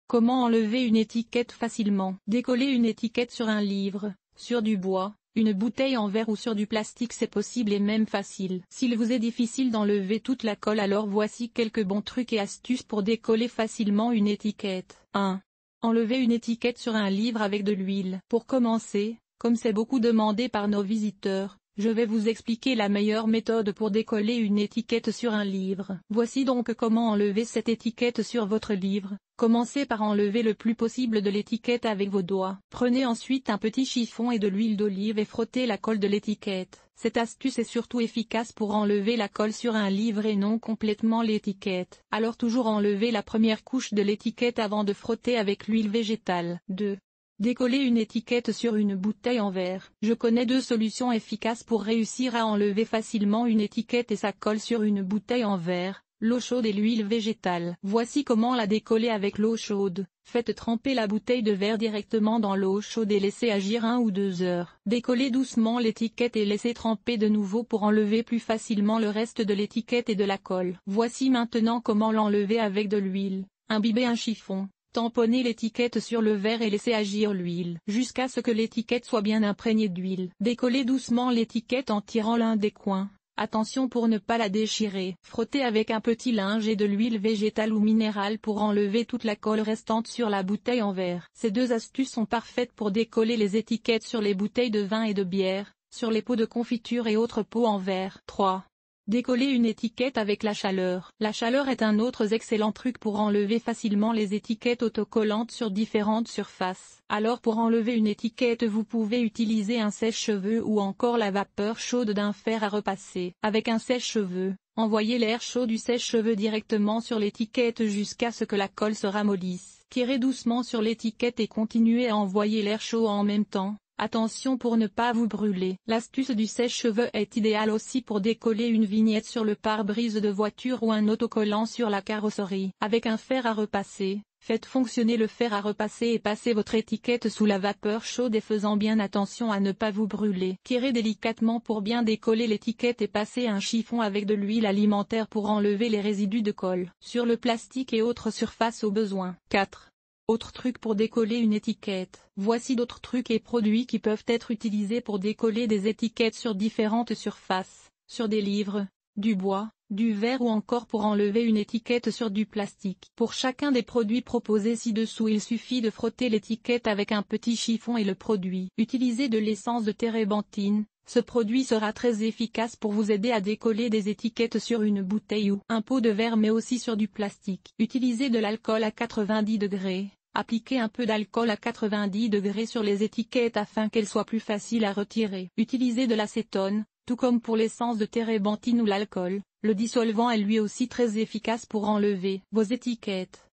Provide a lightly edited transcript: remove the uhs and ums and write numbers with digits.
Comment enlever une étiquette facilement? Décoller une étiquette sur un livre, sur du bois, une bouteille en verre ou sur du plastique, c'est possible et même facile. S'il vous est difficile d'enlever toute la colle, alors voici quelques bons trucs et astuces pour décoller facilement une étiquette. 1. Enlever une étiquette sur un livre avec de l'huile. Pour commencer, comme c'est beaucoup demandé par nos visiteurs, je vais vous expliquer la meilleure méthode pour décoller une étiquette sur un livre. Voici donc comment enlever cette étiquette sur votre livre. Commencez par enlever le plus possible de l'étiquette avec vos doigts. Prenez ensuite un petit chiffon et de l'huile d'olive et frottez la colle de l'étiquette. Cette astuce est surtout efficace pour enlever la colle sur un livre et non complètement l'étiquette. Alors toujours enlever la première couche de l'étiquette avant de frotter avec l'huile végétale. 2. Décoller une étiquette sur une bouteille en verre. Je connais 2 solutions efficaces pour réussir à enlever facilement une étiquette et sa colle sur une bouteille en verre, l'eau chaude et l'huile végétale. Voici comment la décoller avec l'eau chaude. Faites tremper la bouteille de verre directement dans l'eau chaude et laissez agir 1 ou 2 heures. Décollez doucement l'étiquette et laissez tremper de nouveau pour enlever plus facilement le reste de l'étiquette et de la colle. Voici maintenant comment l'enlever avec de l'huile. Imbibez un chiffon. Tamponnez l'étiquette sur le verre et laissez agir l'huile jusqu'à ce que l'étiquette soit bien imprégnée d'huile. Décollez doucement l'étiquette en tirant l'un des coins. Attention pour ne pas la déchirer. Frottez avec un petit linge et de l'huile végétale ou minérale pour enlever toute la colle restante sur la bouteille en verre. Ces 2 astuces sont parfaites pour décoller les étiquettes sur les bouteilles de vin et de bière, sur les pots de confiture et autres pots en verre. 3. Décoller une étiquette avec la chaleur. La chaleur est un autre excellent truc pour enlever facilement les étiquettes autocollantes sur différentes surfaces. Alors pour enlever une étiquette, vous pouvez utiliser un sèche-cheveux ou encore la vapeur chaude d'un fer à repasser. Avec un sèche-cheveux, envoyez l'air chaud du sèche-cheveux directement sur l'étiquette jusqu'à ce que la colle se ramollisse. Tirez doucement sur l'étiquette et continuez à envoyer l'air chaud en même temps. Attention pour ne pas vous brûler. L'astuce du sèche-cheveux est idéale aussi pour décoller une vignette sur le pare-brise de voiture ou un autocollant sur la carrosserie. Avec un fer à repasser, faites fonctionner le fer à repasser et passez votre étiquette sous la vapeur chaude et faisant bien attention à ne pas vous brûler. Tirez délicatement pour bien décoller l'étiquette et passez un chiffon avec de l'huile alimentaire pour enlever les résidus de colle sur le plastique et autres surfaces au besoin. 4. Autre truc pour décoller une étiquette. Voici d'autres trucs et produits qui peuvent être utilisés pour décoller des étiquettes sur différentes surfaces, sur des livres, du bois, du verre ou encore pour enlever une étiquette sur du plastique. Pour chacun des produits proposés ci-dessous, il suffit de frotter l'étiquette avec un petit chiffon et le produit. Utilisez de l'essence de térébenthine. Ce produit sera très efficace pour vous aider à décoller des étiquettes sur une bouteille ou un pot de verre mais aussi sur du plastique. Utilisez de l'alcool à 90 degrés. Appliquez un peu d'alcool à 90 degrés sur les étiquettes afin qu'elles soient plus faciles à retirer. Utilisez de l'acétone, tout comme pour l'essence de térébenthine ou l'alcool. Le dissolvant est lui aussi très efficace pour enlever vos étiquettes.